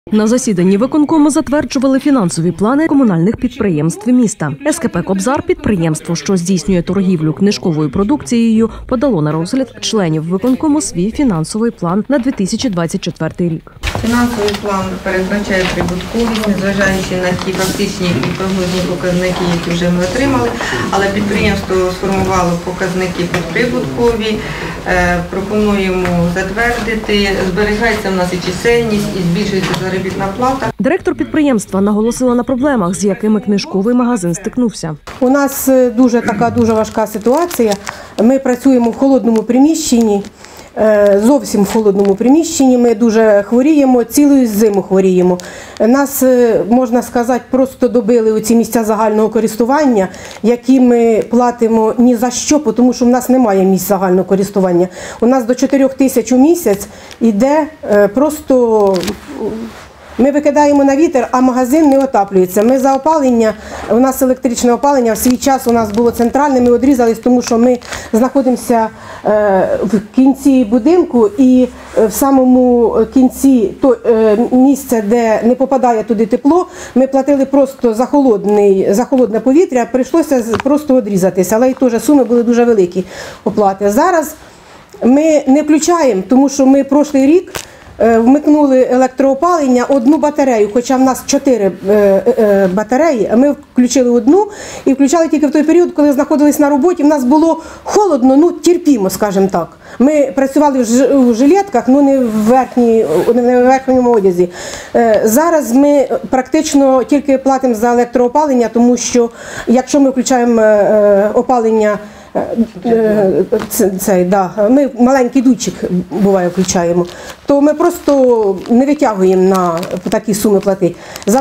На засіданні виконкому затверджували фінансові плани комунальних підприємств міста. СКП «Кобзар» – підприємство, що здійснює торгівлю книжковою продукцією, подало на розгляд членів виконкому свій фінансовий план на 2024 рік. Фінансовий план передбачає прибутковість, незважаючи на ті фактичні і прогнозні показники, які вже ми отримали, але підприємство сформувало показники підприбуткові, пропонуємо затвердити, зберігається в нас і чисельність, і збільшується заробітна плата. Директор підприємства наголосила на проблемах, з якими книжковий магазин стикнувся. У нас дуже важка ситуація. Ми працюємо в холодному приміщенні, зовсім в холодному приміщенні. Ми дуже хворіємо, цілу зиму хворіємо. Нас, можна сказати, просто добили оці місця загального користування, які ми платимо ні за що, тому що в нас немає місць загального користування. У нас до 4 тисяч у місяць йде просто... Ми викидаємо на вітер, а магазин не отаплюється. Ми за опалення, у нас електричне опалення, в свій час у нас було центральне, ми відрізались, тому що ми знаходимося в кінці будинку і в самому кінці місця, де не попадає туди тепло, ми платили просто за холодне повітря, прийшлося просто відрізатися, але і теж суми були дуже великі оплати. Зараз ми не включаємо, тому що ми прошлий рік вмикнули електроопалення, одну батарею, хоча в нас 4 батареї, а ми включили одну і включали тільки в той період, коли знаходились на роботі. В нас було холодно, ну терпімо, скажімо так. Ми працювали в жилетках, ну не в верхньому одязі. Зараз ми практично тільки платимо за електроопалення, тому що якщо ми включаємо опалення, ми маленький дуйчик буває включаємо, то ми просто не витягуємо на такі суми плати.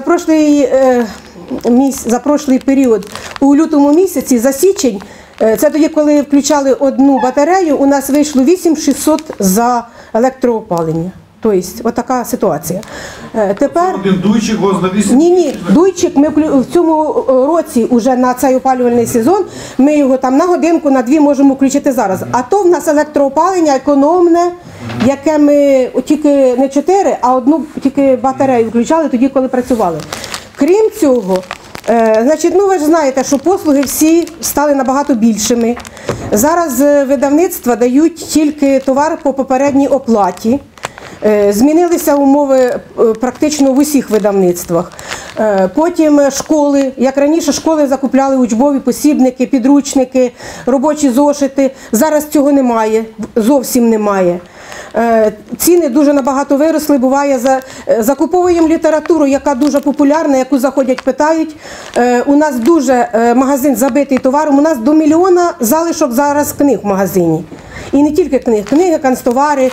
За прошлий період у лютому місяці, за січень, це тоді, коли включали одну батарею, у нас вийшло 8600 за електроопалення. Тобто, отака ситуація. Тепер... Один дуйчик вас на 8? Ні, дуйчик ми в цьому році, вже на цей опалювальний сезон, ми його там на годинку, на 2 можемо включити зараз. А то в нас електроопалення економне, яке ми тільки не 4, а одну тільки батарею включали тоді, коли працювали. Крім цього, значить, ви ж знаєте, що послуги всі стали набагато більшими. Зараз видавництва дають тільки товар по попередній оплаті. Змінилися умови практично в усіх видавництвах. Потім школи, як раніше школи закупляли учбові посібники, підручники, робочі зошити. Зараз цього немає, зовсім немає. Ціни дуже набагато виросли, буває, закуповуємо літературу, яка дуже популярна, яку заходять, питають. У нас дуже магазин забитий товаром, у нас до 1 мільйона залишок зараз книг в магазині. І не тільки книги, канцтовари,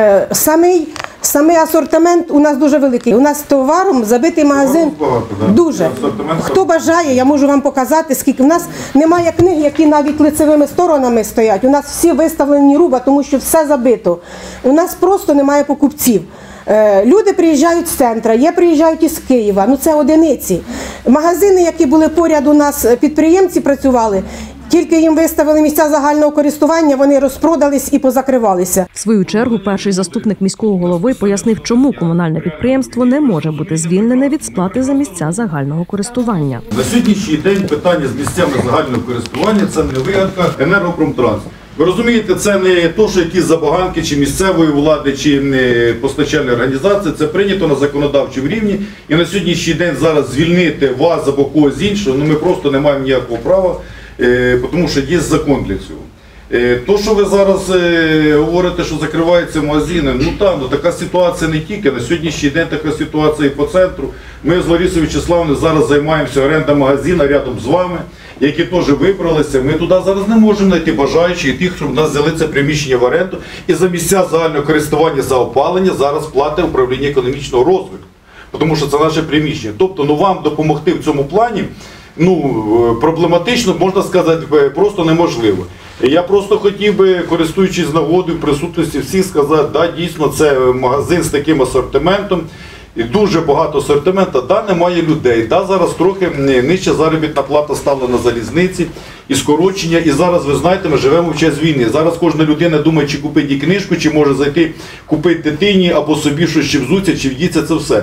самий асортимент у нас дуже великий. У нас товаром забитий магазин дуже. Хто бажає, я можу вам показати, скільки. У нас немає книг, які навіть лицевими сторонами стоять. У нас всі виставлені руба, тому що все забито. У нас просто немає покупців. Люди приїжджають з центру, приїжджають із Києва, це одиниці. Магазини, які були поряд у нас, підприємці працювали, тільки їм виставили місця загального користування, вони розпродались і позакривалися. В свою чергу перший заступник міського голови пояснив, чому комунальне підприємство не може бути звільнене від сплати за місця загального користування. На сьогоднішній день питання з місцями загального користування – це не вигадка Енергопромтрансу. Ви розумієте, це не те, що якісь забаганки чи місцевої влади, чи постачальної організації, це прийнято на законодавчому рівні. І на сьогоднішній день зараз звільнити вас або когось іншого, ми просто не маємо ніякого права, тому що є закон для цього. То, що ви зараз говорите, що закриваються магазини, така ситуація не тільки. На сьогоднішній день така ситуація і по центру. Ми з Ларисою Вячеславівною зараз займаємося орендою магазину рядом з вами, які теж вибралися. Ми туди зараз не можемо знайти бажаючих, тих, щоб в нас взяли це приміщення в оренду. І за місця загального користування за опалення зараз платить управління економічного розвитку, тому що це наше приміщення. Тобто, вам допомогти в цьому плані, проблематично, можна сказати, просто неможливо. Я просто хотів би, користуючись нагодою, в присутності всіх, сказати, дійсно, це магазин з таким асортиментом, і дуже багато асортименту, немає людей, зараз трохи нижча заробітна плата стала на залізниці, і скорочення, і зараз, ви знаєте, ми живемо в час війни. Зараз кожна людина думає, чи купити книжку, чи може зайти купити дитині, або собі щось, чи взуться, чи вдіться, це все.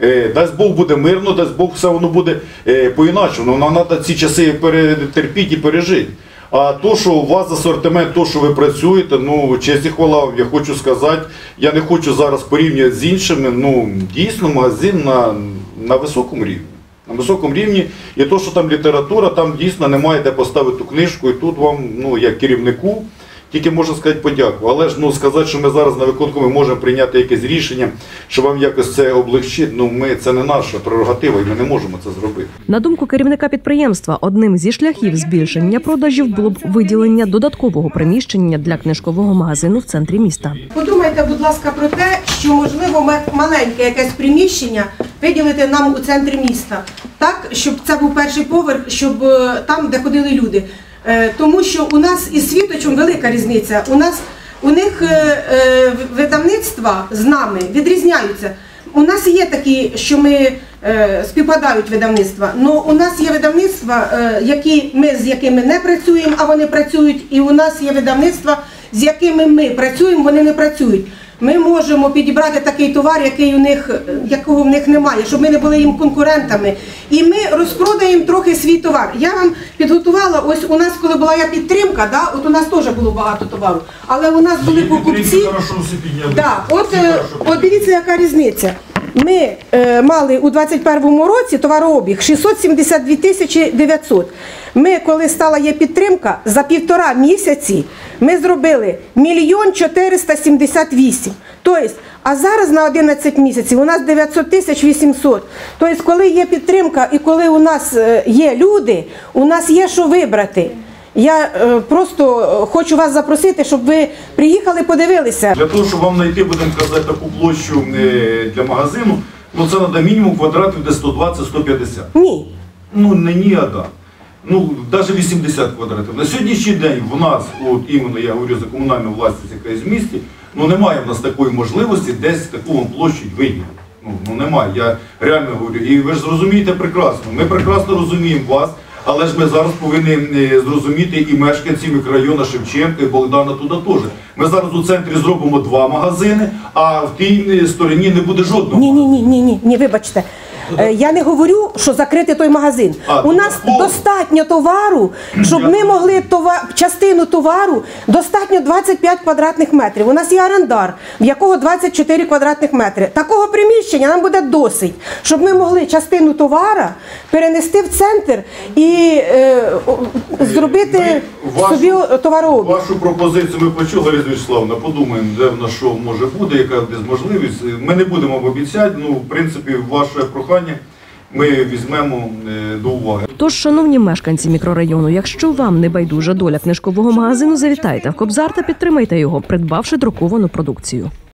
Дасть Бог буде мирно, дасть Бог все воно буде по-іначому. Нам треба ці часи перетерпіти і пережити. А то, що у вас асортимент, то, що ви працюєте, ну, честь і хвала, я хочу сказати, я не хочу зараз порівнювати з іншими, ну, дійсно, магазин на високому рівні. На високому рівні, і то, що там література, там дійсно немає де поставити ту книжку, і тут вам, ну, як керівнику, тільки можна сказати подяку. Але ж, ну, сказати, що ми зараз на виконкомі можемо прийняти якесь рішення, що вам якось це облегчить, ну, це не наша прерогатива, і ми не можемо це зробити. На думку керівника підприємства, одним зі шляхів збільшення продажів було б виділення додаткового приміщення для книжкового магазину в центрі міста. Подумайте, будь ласка, про те, що, можливо, маленьке якесь приміщення виділити нам у центрі міста. Так, щоб це був перший поверх, щоб там, де ходили люди. Тому що у нас із Світочем велика різниця. У них видавництва з нами відрізняються. У нас є такі, що ми співпадають видавництва, але у нас є видавництва, з якими не працюємо, а вони працюють, і у нас є видавництва, з якими ми працюємо, вони не працюють. Ми можемо підібрати такий товар, якого в них немає, щоб ми не були їм конкурентами. І ми розпродаємо трохи свій товар. Я вам підготувала, ось у нас, коли була підтримка, да, от у нас теж було багато товару, але у нас були покупці. Да, от дивіться, яка різниця. Ми мали у 2021 році товарообіг 672 тисячі 900. Ми, коли стала підтримка, за 1,5 місяці ми зробили 1 478 000. Тобто, а зараз на 11 місяців у нас 900 тисяч 800. Тобто, коли є підтримка і коли у нас є люди, у нас є що вибрати. Я просто хочу вас запросити, щоб ви приїхали, подивилися. Для того, щоб вам знайти, будемо казати, таку площу для магазину, ну це треба мінімум квадратів десь 120-150. Ні. Ну не ні, а да. Ну, навіть 80 квадратів. На сьогоднішній день в нас, от іменно я говорю за комунальну власність, яка є в місті, ну немає в нас такої можливості десь таку вам площу виділити. Ну немає, я реально говорю. І ви ж зрозумієте прекрасно, ми прекрасно розуміємо вас, але ж ми зараз повинні зрозуміти і мешканців мікрорайону Шевченка, і Богдана туди теж. Ми зараз у центрі зробимо 2 магазини, а в тій стороні не буде жодного. Ні, вибачте. Я не говорю, що закрити той магазин. У нас достатньо товару, щоб ми могли частину товару, достатньо 25 квадратних метрів. У нас є орендар, в якого 24 квадратних метри. Такого приміщення нам буде досить, щоб ми могли частину товару перенести в центр і зробити собі товарообіг. Вашу пропозицію ми почули, Лариса Вячеславівна, подумаємо, де в нас що може бути, яка десь можливість. Ми не будемо обіцяти, ну, в принципі, ваше прохання ми візьмемо до уваги. Тож, шановні мешканці мікрорайону, якщо вам не байдужа доля книжкового магазину, завітайте в Кобзар та підтримайте його, придбавши друковану продукцію.